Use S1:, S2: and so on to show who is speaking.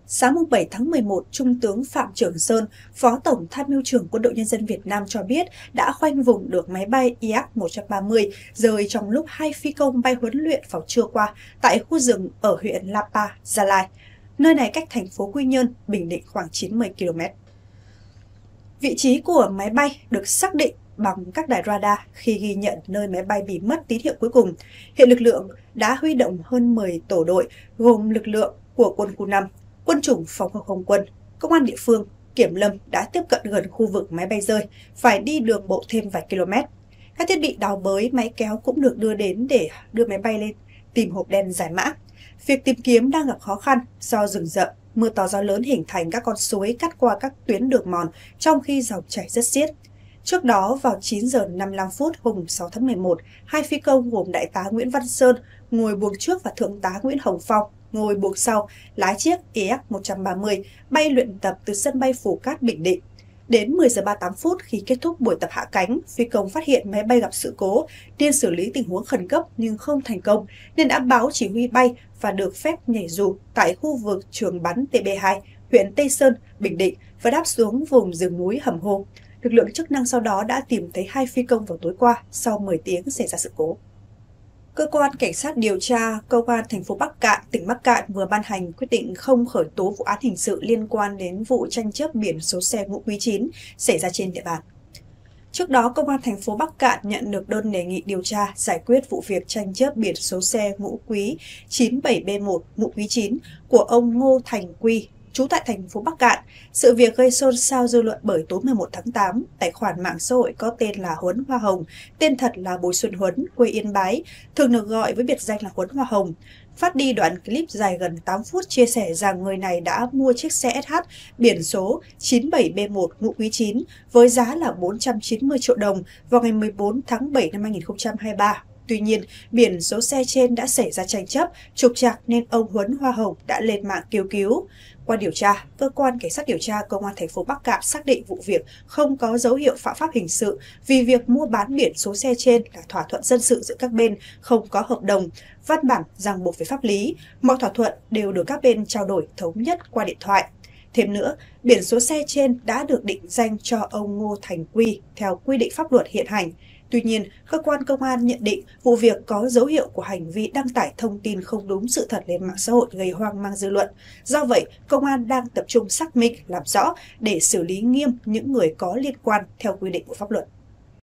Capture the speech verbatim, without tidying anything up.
S1: Sáng bảy tháng mười một, Trung tướng Phạm Trường Sơn, Phó Tổng Tham mưu trưởng Quân đội Nhân dân Việt Nam cho biết đã khoanh vùng được máy bay I A C một ba mươi rơi trong lúc hai phi công bay huấn luyện vào trưa qua tại khu rừng ở huyện Lapa, Gia Lai. Nơi này cách thành phố Quy Nhơn, Bình Định khoảng chín mươi ki lô mét. Vị trí của máy bay được xác định bằng các đài radar khi ghi nhận nơi máy bay bị mất tín hiệu cuối cùng. Hiện lực lượng đã huy động hơn mười tổ đội gồm lực lượng của quân khu năm, quân chủng phòng không không quân, công an địa phương, kiểm lâm đã tiếp cận gần khu vực máy bay rơi, phải đi đường bộ thêm vài km. Các thiết bị đào bới, máy kéo cũng được đưa đến để đưa máy bay lên tìm hộp đen giải mã. Việc tìm kiếm đang gặp khó khăn do rừng rậm, mưa to gió lớn hình thành các con suối cắt qua các tuyến đường mòn trong khi dòng chảy rất xiết. Trước đó, vào chín giờ năm mươi lăm phút hôm sáu tháng mười một, hai phi công gồm Đại tá Nguyễn Văn Sơn ngồi buồng trước và Thượng tá Nguyễn Hồng Phong ngồi buồng sau lái chiếc I A C một ba mươi bay luyện tập từ sân bay Phù Cát, Bình Định. Đến mười giờ ba mươi tám phút khi kết thúc buổi tập hạ cánh, phi công phát hiện máy bay gặp sự cố nên xử lý tình huống khẩn cấp nhưng không thành công nên đã báo chỉ huy bay và được phép nhảy dù tại khu vực trường bắn T B hai, huyện Tây Sơn, Bình Định và đáp xuống vùng rừng núi Hầm Hô. Lực lượng chức năng sau đó đã tìm thấy hai phi công vào tối qua sau mười tiếng xảy ra sự cố. Cơ quan Cảnh sát điều tra Công an thành phố Bắc Kạn, tỉnh Bắc Kạn vừa ban hành quyết định không khởi tố vụ án hình sự liên quan đến vụ tranh chấp biển số xe Ngũ Quý chín xảy ra trên địa bàn. Trước đó, Công an thành phố Bắc Kạn nhận được đơn đề nghị điều tra giải quyết vụ việc tranh chấp biển số xe Ngũ Quý chín bảy B một Ngũ Quý chín của ông Ngô Thành Quy, trú tại thành phố Bắc Kạn. Sự việc gây xôn xao dư luận bởi tối mười một tháng tám, tài khoản mạng xã hội có tên là Huấn Hoa Hồng, tên thật là Bùi Xuân Huấn, quê Yên Bái, thường được gọi với biệt danh là Huấn Hoa Hồng, phát đi đoạn clip dài gần tám phút chia sẻ rằng người này đã mua chiếc xe S H biển số chín bảy B một Ngũ Quý chín với giá là bốn trăm chín mươi triệu đồng vào ngày mười bốn tháng bảy năm hai nghìn không trăm hai mươi ba. Tuy nhiên, biển số xe trên đã xảy ra tranh chấp, trục trặc nên ông Huấn Hoa Hồng đã lên mạng kêu cứu. Qua điều tra, cơ quan cảnh sát điều tra Công an thành phố Bắc Kạn xác định vụ việc không có dấu hiệu phạm pháp hình sự vì việc mua bán biển số xe trên là thỏa thuận dân sự giữa các bên, không có hợp đồng, văn bản ràng buộc về pháp lý. Mọi thỏa thuận đều được các bên trao đổi thống nhất qua điện thoại. Thêm nữa, biển số xe trên đã được định danh cho ông Ngô Thành Quy theo quy định pháp luật hiện hành. Tuy nhiên, cơ quan công an nhận định vụ việc có dấu hiệu của hành vi đăng tải thông tin không đúng sự thật lên mạng xã hội gây hoang mang dư luận. Do vậy, công an đang tập trung xác minh, làm rõ để xử lý nghiêm những người có liên quan theo quy định của pháp luật.